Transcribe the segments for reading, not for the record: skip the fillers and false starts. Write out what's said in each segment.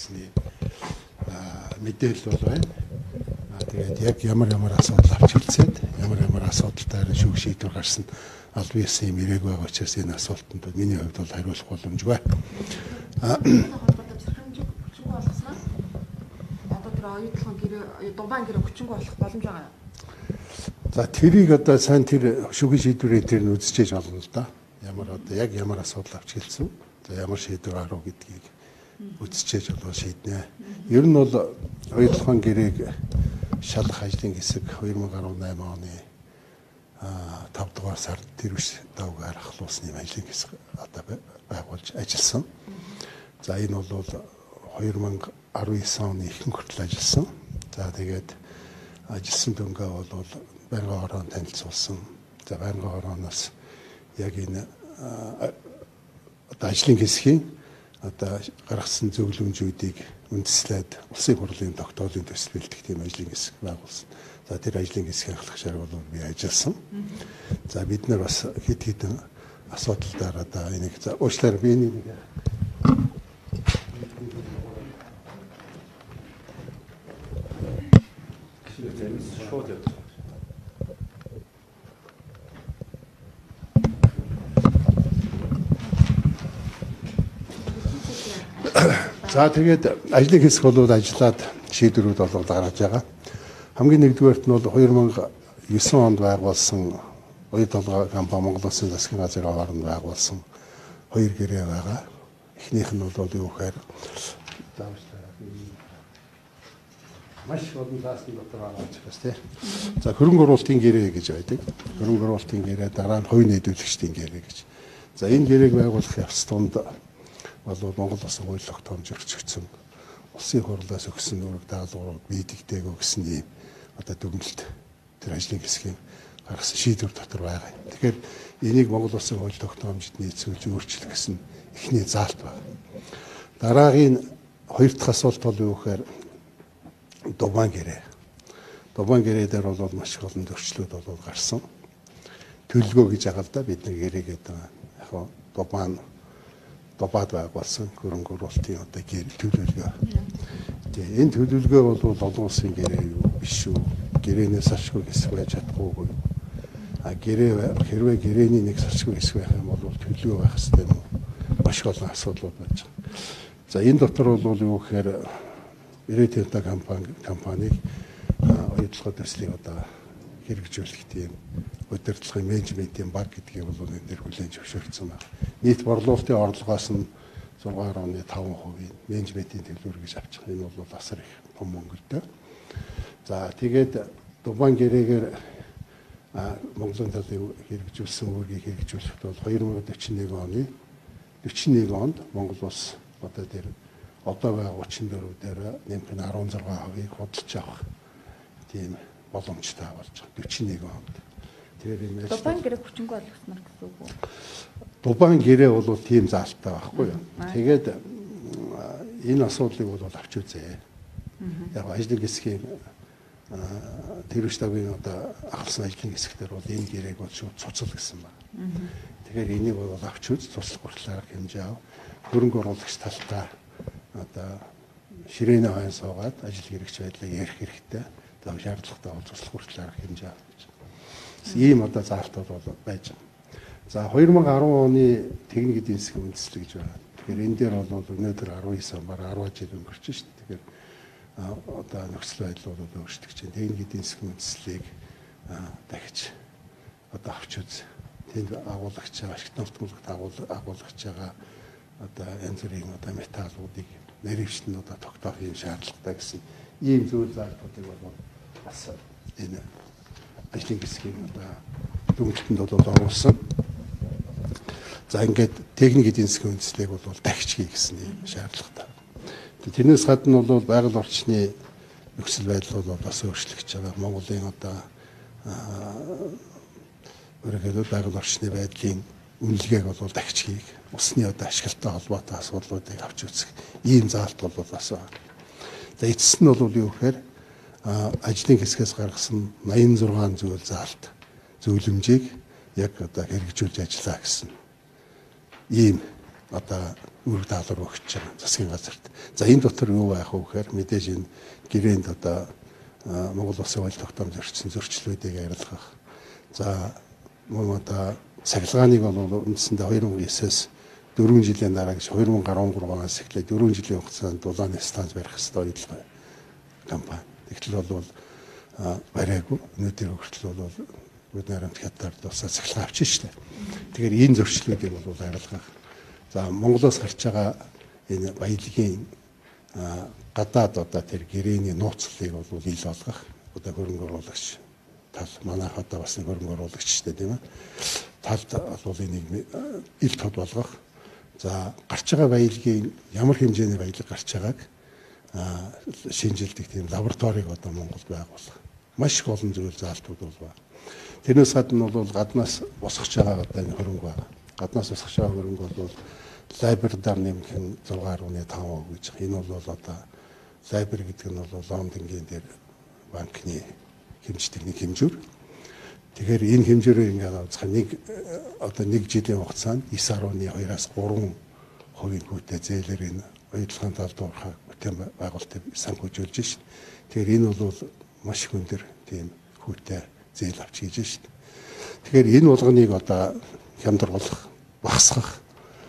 гэсний мэдээлэл бол байна. Тэгээд яг ямар асуудал авч хэлцээд ямар асуудалтай шүүх шийдвэр гарсан аль биесийн мэрэг байгаа учраас энэ асуултанд миний хувьд бол хариулах боломжгүй. Оюутлын гэрээ Дубайн гэрээ хүчингүй болох боломж байгаа. За тэрийг одоо сайн тэр шүүхийн шийдвэрээр тэр нь үзчихэж болно л да. Ямар асуудал авч хэлсэн. За ямар шийдвэр гарав гэдгийг үзчихэж болов шийднэ. Ер нь бол оюутлын гэрээг шалгах ажлын хэсэг 2018 оны 5 дугаар сард тэр биш давгаар ахлуулсны ажлын хэсэг одоо байгуулж ажилласан. За энэ бол 2019 оны ихэнх хүртэл ажилласан. За тэгээд ажилласан дөнгөө бол байнгын хороонд танилцуулсан. За байнгын хорооноос яг энэ одоо ажлын хэсгийн одоо гаргасан зөвлөмжүүдийг үндэслээд улсын хурлын тогтоолын төсөл бэлдэх тийм ажлын хэсэг байгуулсан. За тэр ажлын хэсгийн ахлагчаар бол би ажилласан. За бид нар бас хэд хэдэн асуудалдаар одоо энийг уучлаарай би энийг шууд явуулсан. За тэгээд ажлын хэсэг бол ажиллаад шийдвэрүүд бол гаргаж байгаа. Хамгийн нэгдүгээрт нь бол 2009 онд байгуулсан оюу толгой компани Монгол Улсын засгийн газрын хооронд байгуулсан 2 гэрээ байгаа. Эхнийх нь бол юу гэхээр маш олон заасны дотор байгаа учраас тийм. За хөрөнгө оруулалтын гэрээ гэж байдаг. Хөрөнгө оруулалтын гэрээ дараа нь хувийн нийлүүлэгчдийн гэрээ гэж. За энэ гэрээг байгуулах явц тунд бол Монгол Улсын хууль тогтоомж өргөжсөн. Улсын хурлаас өгсөн үүрэг даалгаврууд биедэгтэйг өгсөн юм одоо дүгнэлт тэр ажлын хэсгийн гаргасан шийдвэр дотор байгаа. Тэгэхээр энийг Монгол Улсын хууль тогтоомжид нийцүүлж өөрчлөх гэсэн эхний заалт байна. Дараагийн хоёр дахь асуулт бол юу гэхээр Дубайн гэрээ. Дубайн гэрээ дээр бол маш их олон зөрчлүүд бол гарсан. Төлөвлөгөө гэж агаал да бид нэг гэрээгээд яг Дубайд байгуулсан хөрөнгө оруулалтын одоо төлөвлөгөө. Тэгээ энэ төлөвлөгөө бол олон улсын гэрээ юу биш үү? Гэрээнээс ашгүй хэсэг байж чадахгүй. Хэрвээ гэрээний нэг ашгүй хэсэг байх юм бол төлөвлөгөө байх хэрэгтэй юм. Маш олон асуудлууд байж байгаа. За энэ дотор бол юу гэхээр Ирээдүйн компаниг оюутлын төслийг одоо хэрэгжүүлэх тийм удирдлагын менежментийн баг гэдгийг бол энэ дээр хүлээн зөвшөөрсөн байна. Нийт борлуулалтын орлогоос нь 6.5%, менежментийн төлбөр гэж авчих. Энэ бол асар их том мөнгөтэй. За тэгээд Дубайн гэрээгээр Монголын талын хэрэгжүүлсэн үүргийг хэрэгжүүлэхэд бол 2041 онд Монгол улс одоо дээр одоо байгаа 34 дээр нэмэх нь 16% худалдаж авах тийм боломжтой болж байгаа 41 онд. Тэгэхээр энэ Дубайн гэрээ хүчингүй болгосноор гэсэн үг үү? Дубайн гэрээ бол тийм заалттай байхгүй юу. Тэгээд энэ асуудлыг бол авч үзье. Яг ажлын хэсгийн тэр штабын одоо ахалсан ажлын хэсгээр бол энэ гэрээг бол шууд цуцал гэсэн байна. Тэгэхээр энийг бол авч үз туслах хүртэл арга хэмжээ ав. Хөрөнгө оруулагч талтай одоо ширээний хойно суугаад ажил хэрэгч байдлыг ярих хэрэгтэй. Тэгээд шаардлагатай бол туслах хүртэл арга хэмжээ авч. Ийм одоо заалтууд бол байж байгаа. За 2010 оны техник эдийн засгийн үндэслэл гэж байна. Тэгэхээр энэ дээр бол өнөөдөр 19 он бараг 10 жил өнгөрч шүү дээ. Тэгэхээр одоо нөхцөл байдлууд өөрчлөгдөж байна. Техник эдийн засгийн үндэслэлийг дахиж одоо авч үз. Тэнд агуулгч байгаа, ашигт нутгуулгад агуулгч байгаа одоо янз бүрийн одоо металлуудыг нэрвчлэн одоо тогтоох юм шаардлагатай гэсэн ийм зүйл заалтуудыг бол бас энэ ажлын хэсгийн одоо дүгнэлтэнд бол оруулсан. За ингээд техник эдийн засгийн үндэслэлийг бол дахиж хий гэсэн юм шаардлагатай. Тэрнээс гадна бол байгаль орчны нөхцөл байдал бол бас өөрчлөгдөж байгаа. Монголын одоо өөрөөр байгаль орчны байдлын үнэлгээг бол дахиж хийх, усны одоо ашиглалтай холбоотой асуудлуудыг авч үзэх ийм заалт бол бас байна. За эцэст нь бол юу гэхээр ажлын хэсгээс гаргасан 86 зүйл заалт зөвлөмжийг яг одоо хэрэгжүүлж ажиллаа гэсэн ийм одоо үүрэг даалгавар өгч байгаа засгийн газарт. За энэ дотор юу байх вэ гэхээр мэдээж энэ гэрээнд одоо Монгол Улсын хууль тогтоомж өрчсөн зөрчлүүдийг арилгах. За мөн одоо цахилгааныг бол үндсэндээ 2009-с 4 жилийн дараа гэж 2013 оноос эхлээд 4 жилийн хугацаанд дулааны станц барих ёстой оюутлага компани. Тэгтэл бол барайгүй. Өнөөдөр хүртэл бол бид нарамт хятад тусаа цахилгаан авчих штэ. Тэгэхээр энэ зөрчлүүдийг бол арилгах. За Монголоос гарч байгаа энэ баялагын гадаад одоо тэр гэрээний нууцлалыг бол ил болгох. Одоо хөрөнгө оруулагч тал манайх одоо бас нэг хөрөнгө оруулагчтэй тийм ээ. Талд бол энийг ил тод болгох. За гарч байгаа баялагын ямар хэмжээний баялаг гарч байгааг шинжилдэг тийм лабораторийг одоо Монголд байгуулах. Маш их олон зүйл заалтууд бол байна. Тэрнээс гадна бол гаднаас босгож байгаа одоо энэ хөрөнгө байна. Гаднаас босгож байгаа хөрөнгө бол лайбердаар нэмэх нь 6.5% гэж. Энэ бол одоо лайбер гэдэг нь бол Лондонгийн дээр банкны хэмждэг нэг хэмжүүр. Тэгэхээр энэ хэмжээрээ ингээд авцгаа нэг жилийн хугацаанд 9.2-аас 3% хүүтэй зээлэр энэ оюутлагын талд уурхай бүтээн байгуулалтыг санхүүжүүлж шít. Тэгэхээр энэ бол маш их өндөр тийм хүүтэй зээл авч хийж шít. Тэгэхээр энэ болгоныг одоо хямдруулах, багасгах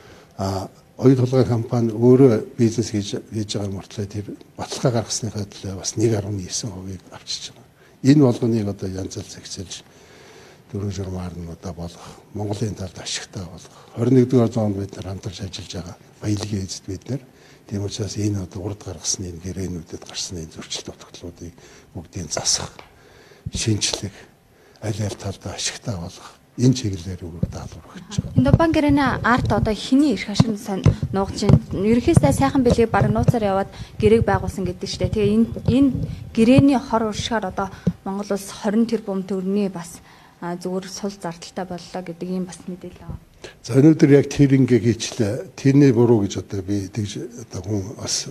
оюутлагын компани өөрөө бизнес хийж байгаа мөртлөө тэр баталгаа гаргасныхаа төлөө бас 1.9%-ийг авчиж байгаа. Энэ болгоныг одоо янз бүр зэгцэлж дөрөв журмаар нь одоо болгох, Монголын талд ашигтай болгох. 21-р зуунд бид нар хамтарч ажиллаж байгаа баялагын эзэд бид нар тийм учраас энэ одоо урд гаргасны энэ гэрээнүүдэд гарсан энэ зөрчил дутагдлуудыг бүгдийг засах, шинжлэх, аль аль талдаа ашигтай болгох. Энэ чиглэлээр үүрэг даалгавар өгч байгаа. Энэ Дубан гэрээний арт одоо хэний эрх ашиг нуугч чинь ерөнхийдөө сайхан билийг бараг нууцаар яваад гэрээг байгуулсан гэдэг чинь. Тэгээ энэ гэрээний хор уршихаар одоо Монгол улс 20 тэрбум төгрөгийн бас зүгээр сул зардалтай боллоо гэдэг ийм бас мэдээлэл байна. За өнөөдөр яг тэр ингээ хийчлээ. Тэрний буруу гэж одоо би тэгж одоо хүн бас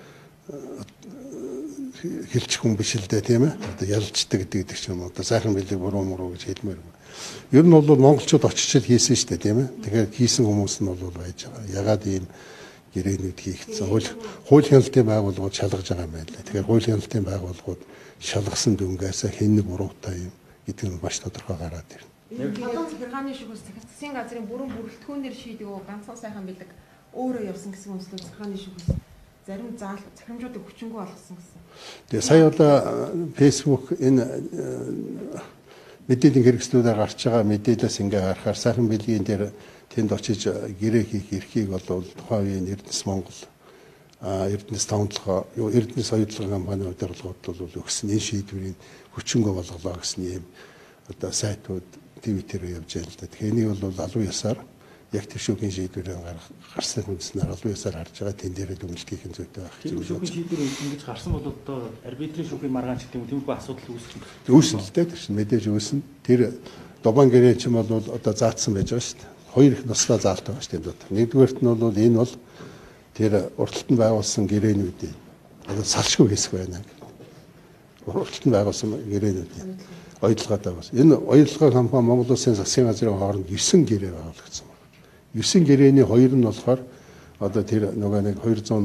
хэлчих хүн биш л дээ тийм ээ. Одоо ялждаг гэдэг чинь одоо сайхан билийг буруу гэж хэлмээр байна. Ер нь бол монголчууд очиж хийсэн шүү дээ тийм ээ. Тэгэхээр хийсэн хүмүүс нь бол байж байгаа. Ягаад ийм гэрээнүүд хийгдсэн. Хууль хяналтын байгууллагууд шалгаж байгаа юм байна лээ. Тэгэхээр хууль хяналтын байгууллагууд шалгасан дүнгээс хэн нэг буруутай юм гэдэг нь маш тодорхой гараад ирнэ. Толон захиргааны шүүхээс засгийн газрын бүрэн бүрэлдэхүүнээр шийдэг үү ганцхан сайхан билэг өөрөө явсан гэсэн үндэслэл захиргааны шүүхээс зарим захирамжуудыг хүчингүй болгосон гэсэн. Тэгээ сая одоо Facebook энэ мэдээллийн хэрэгслүүдээр гарч байгаа мэдээлэлээс ингээ харахаар сайхан билгийн дээр тэнд очиж гэрээ хийх эрхийг бол тухайн үеийн Эрдэнэс Монгол Эрдэнэс тавталгаа Эрдэнэс оюутлага компани удирдлагууд бол өгсөн энэ шийдвэрийг хүчингөө болголоо гэсэн юм одоо сайтууд Твиттерээр явж байна л да. Тэгэхээр энийг бол албан ёсоор яг тэр шүүхийн шийдвэрээр гарсан хүнснээр албан ёсоор харж байгаа тэн дээрээ дүгнэлтийн зүйтэй байх зүйл. Шүүхийн шийдвэр ингэж гарсан бол одоо арбитрийн шүүхийн маргаан ч гэдэг юм тиймэрхүү асуудал үүсэх юм. Үүснэ л дээ. Тэр чинь мэдээж үүснэ. Тэр Дубан гэрээ чинь бол одоо заасан байж байгаа шүү дээ. Хоёр их нослоо заалт байгаа шүү дээ. Нэгдүгээрт нь бол энэ бол тэр урталтанд байгуулсан гэрээнүүдийн одоо салшгүй хэсэг байна. Урталтанд байгуулсан гэрээнүүдийн оюутлагатай бас. Энэ оюутлага компани Монгол Улсын засгийн газрын хооронд 9 гэрээ байгуулагдсан байна. 9 гэрээний 2 нь болохоор одоо тэр нөгөө нэг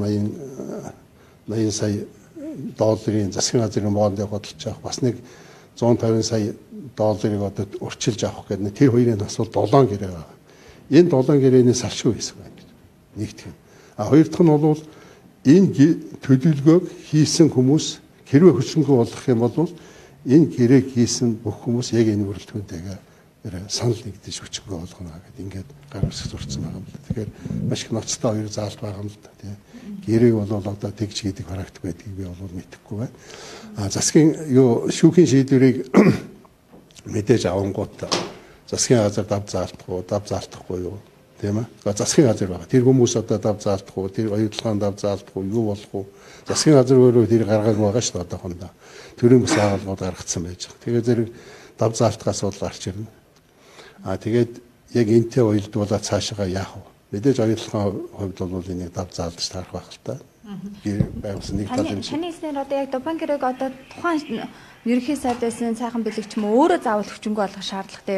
280 сая долларын засгийн газрын боонд хөдөлж авах бас нэг 150 сая долларыг одоо урьдчилж авах гэдэг. Тэр хоёрын нас бол 7 гэрээ байна. Энэ 7 гэрээний салшгүй хэсэг байна. Нэгдүгээр. Хоёр дахь нь бол энэ төлөвлөгөөг хийсэн хүмүүс хэрвээ хүчингүй болох юм бол энэ гэрээг хийсэн бүх хүмүүс яг энэ бүрэлдэхүүнтэйгээр санал нэгдэж хүчингүй болгоно гэдэг ингээд гар үсэг зурцсан байгаа юм л. Тэгэхээр маш их ноцтой хоёр заалт байгаа юм л да тийм. Гэрээг бол одоо тэгж хийдэг практик байдгийг би бол мэдэхгүй байна. Засгийн шүүхийн шийдвэрийг мэдээж авангууд засгийн газар дав заалтахгүй юу тийм ээ. Засгийн газар байгаа. Тэр хүмүүс одоо дав заалтахгүй, тэр оюутлагын дав заалтахгүй юу болох вэ? Засгийн газар өөрөө тэр гаргаагүй байгаа шүү дээ одоохондоо. Төрийн бас агуулгууд гаргацсан байж байгаа. Тэгээд зэрэг дав заалтгаас бол гарч ирнэ. Тэгээд яг энтэй уялдуулаад цаашаа яах вэ? Мэдээж оюутлагын хувьд бол энийг дав заалдаж таарах байх л та. Байгуулсан нэг тал юм шиг. Таны хэлснээр одоо яг Дубан гэрээг одоо тухайн ерөнхий сайдын сайхан билэг ч юм уу өөрөө заавал хүчингүй болгох шаардлагатай юу?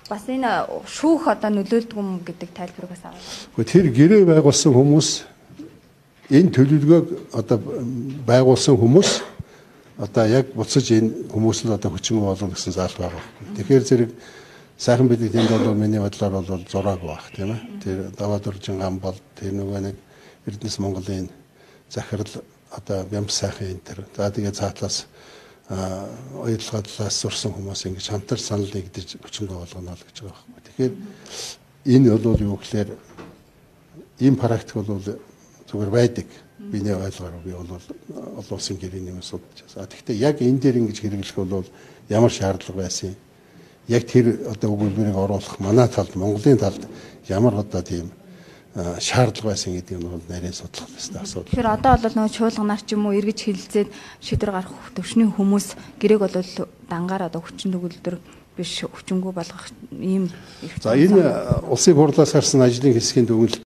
бас энэ шүүх одоо нөлөөлдөг юм гэдэг тайлбарыг бас аваад. Гэхдээ тэр гэрээ байгуулсан хүмүүс энэ төлөвлөгөөг одоо байгуулсан хүмүүс одоо яг буцаж энэ хүмүүс л одоо хүчин болгоно гэсэн заалт байгаа байхгүй. Тэгэхээр зэрэг сайхан бидэг тэнд бол миний бодлоор бол зураг байх тийм ээ. Тэр даваа дуржин гам бол тэр нөгөө нэг Эрдэнэс Монголын захирал одоо бямс сайхан энэ тэр. За тэгээ цаатлаас ойлгоо талаас сурсан хүмүүс ингэж хамтар санал нэгдэж хүчингөө болгоно л гэж байгаа байхгүй. Тэгэхээр энэ бол юу гэхээр ийм практик бол зүгээр байдаг. Биний ойлгоор би бол олон улсын гэрээний хүмүүс судалж байгаа. Тэгэхдээ яг энэ дээр ингэж хэрэглэх бол ямар шаардлага байсан юм? Яг тэр одоо өгүүлбэрийг оруулах манай талд Монголын талд ямар одоо тийм шаардлага байсан гэдэг нь бол нарийн судлах ёстой асуудал. Тэгэхээр одоо бол нөгөө чуулганаар ч юм уу эргэж хилцээд шийдвэр гаргах төвшний хүмүүс гэрээг бол дангаар одоо хүчин төгөлдөр биш хүчингү болгох ийм. За энэ улсын хурлаас гарсан ажлын хэсгийн дүгнэлт